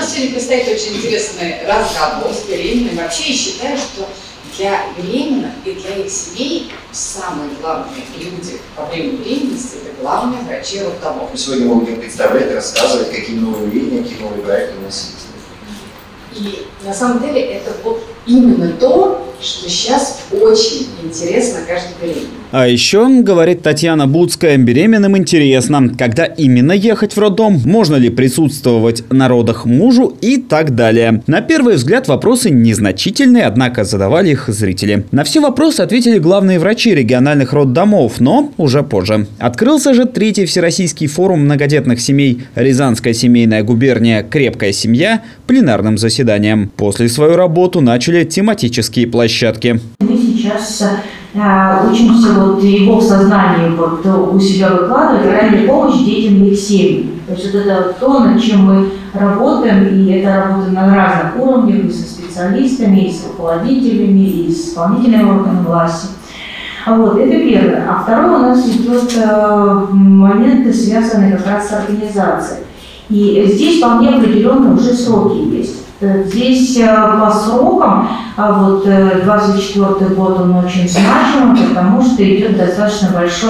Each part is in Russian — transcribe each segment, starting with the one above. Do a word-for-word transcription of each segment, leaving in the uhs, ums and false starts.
нас сегодня предстоит очень интересный разговор с беременными. Вообще я считаю, что для беременных и для их семей самые главные люди во время беременности – это главные врачи роддомов. Мы сегодня мы будем представлять, рассказывать, какие новые видения, какие новые проекты у нас есть. И на самом деле это вот именно то, что сейчас очень интересно каждой беременной. А еще, говорит Татьяна Буцкая, беременным интересно, когда именно ехать в роддом, можно ли присутствовать на родах мужу и так далее. На первый взгляд вопросы незначительные, однако задавали их зрители. На все вопросы ответили главные врачи региональных роддомов, но уже позже. Открылся же третий всероссийский форум многодетных семей «Рязанская семейная губерния. Крепкая семья» пленарным заседанием. После свою работу начали тематические площадки. Мы сейчас а, учимся вот его в сознании вот, у себя выкладывать, ранняя помощь детям и их семьям. То есть вот это вот то, над чем мы работаем, и это работа на разных уровнях, и со специалистами, и с руководителями, и с исполнительными органами власти. Вот, это первое. А второе, у нас идет э, моменты, связанные как раз с организацией. И здесь вполне определенные уже сроки есть. Здесь по срокам, вот двадцать четвёртый год он очень значим, потому что идет достаточно большой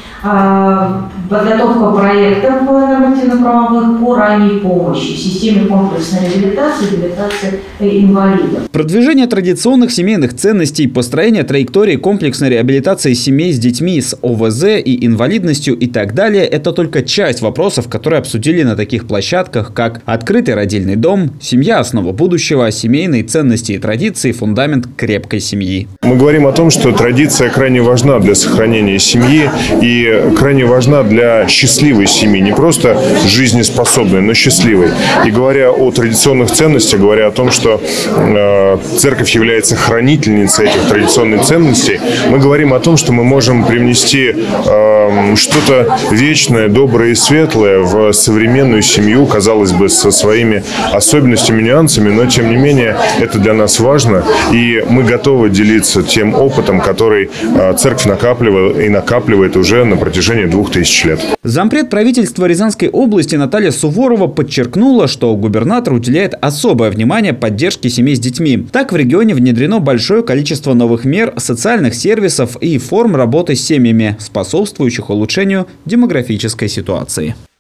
подготовка проектов нормативно-правовых по ранней помощи в системе комплексной реабилитации и реабилитации инвалидов. Продвижение традиционных семейных ценностей, построение траектории комплексной реабилитации семей с детьми с О В З и инвалидностью и так далее – это только часть вопросов, которые обсудили на таких площадках, как открытый родильный дом, семья – основа будущего, семейные ценности и традиции – фундамент крепкой семьи. Мы говорим о том, что традиция крайне важна для сохранения семьи и крайне важна для счастливой семьи, не просто жизнеспособной, но счастливой. И говоря о традиционных ценностях, говоря о том, что э, церковь является хранительницей этих традиционных ценностей, мы говорим о том, что мы можем привнести э, что-то вечное, доброе и светлое в современную семью, казалось бы, со своими особенностями, нюансами, но тем не менее это для нас важно, и мы готовы делиться тем опытом, который э, церковь накапливала и накапливает уже на протяжении двух тысяч лет. Зампред правительства Рязанской области Наталья Суворова подчеркнула, что губернатор уделяет особое внимание поддержке семей с детьми. Так в регионе внедрено большое количество новых мер, социальных сервисов и форм работы с семьями, способствующих улучшению демографической ситуации.